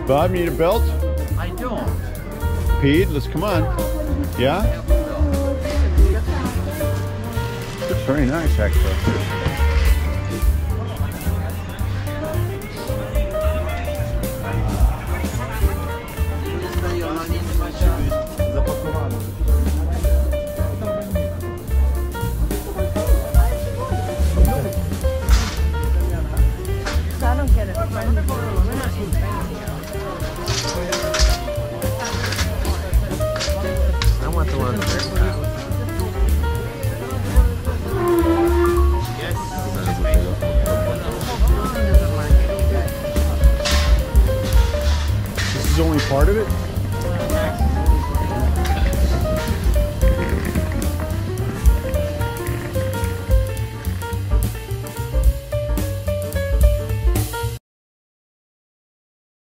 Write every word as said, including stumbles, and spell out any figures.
Bob, you need a belt? I don't. Pete, let's come on. Yeah? It's very nice, actually. I don't get it. We're not in I want the one on the first time. This is only part of it?